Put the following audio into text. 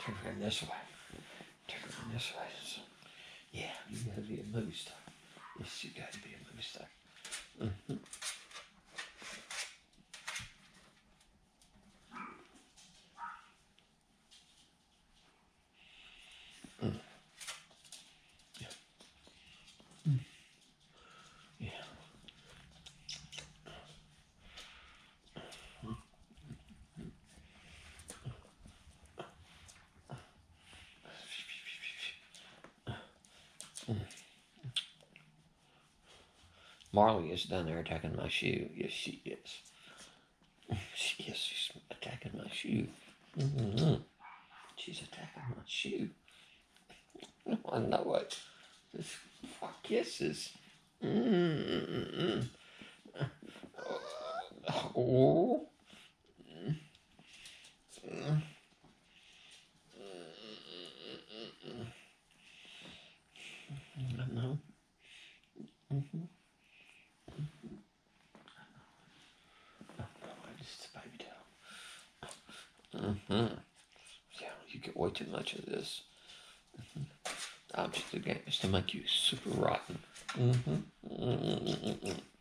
Turn around this way. Turn around this way. So, yeah, you gotta be a movie star. Yes, you gotta be a movie star. Mm-hmm. Mm. Yeah. Mm. Yeah. Mm. Marley is down there attacking my shoe. Yes, she is. She's attacking my shoe. Mm-hmm. She's attacking my shoe. I know it. Just fuck kisses. Mm-mm-mm. Oh. Mm-mm. I know. Mm-hmm. I know. It's a baby doll. Mm-hmm. Yeah, you get way too much of this. Mm-hmm. The object of the game is to make you super rotten. Mm-hmm. Mm-hmm.